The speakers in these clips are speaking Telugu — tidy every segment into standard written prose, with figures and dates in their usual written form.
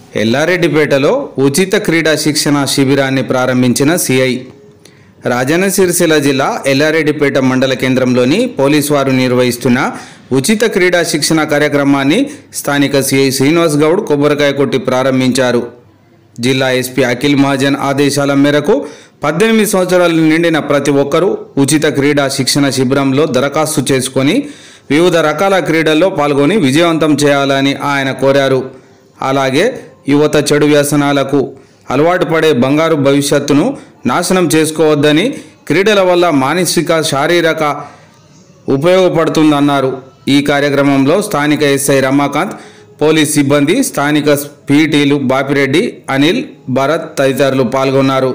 ఎల్లారెడ్డిపేటలో ఉచిత క్రీడా శిక్షణ శిబిరాన్ని ప్రారంభించిన సిఐ. రాజన్న సిరిసిల్ల జిల్లా ఎల్లారెడ్డిపేట మండల కేంద్రంలోని పోలీసు వారు నిర్వహిస్తున్న ఉచిత క్రీడా శిక్షణ కార్యక్రమాన్ని స్థానిక సిఐ శ్రీనివాస్ గౌడ్ కొబ్బరికాయ కొట్టి ప్రారంభించారు. జిల్లా ఎస్పీ అఖిల్ మహాజన్ ఆదేశాల మేరకు 18 సంవత్సరాలు నిండిన ప్రతి ఒక్కరూ ఉచిత క్రీడా శిక్షణ శిబిరంలో దరఖాస్తు చేసుకొని వివిధ రకాల క్రీడల్లో పాల్గొని విజయవంతం చేయాలని ఆయన కోరారు. అలాగే యువత చెడు వ్యసనాలకు అలవాటు పడే బంగారు భవిష్యత్తును నాశనం చేసుకోవద్దని, క్రీడల వల్ల మానసిక శారీరక ఉపయోగపడుతుందన్నారు. ఈ కార్యక్రమంలో స్థానిక ఎస్ఐ రమాకాంత్, పోలీస్ సిబ్బంది, స్థానిక పీటీలు బాపిరెడ్డి, అనిల్, భరత్ తదితరులు పాల్గొన్నారు.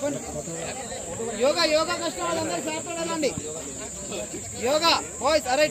యోగా యోగా కష్టం వాళ్ళందరూ యోగా బాయ్స్ అరే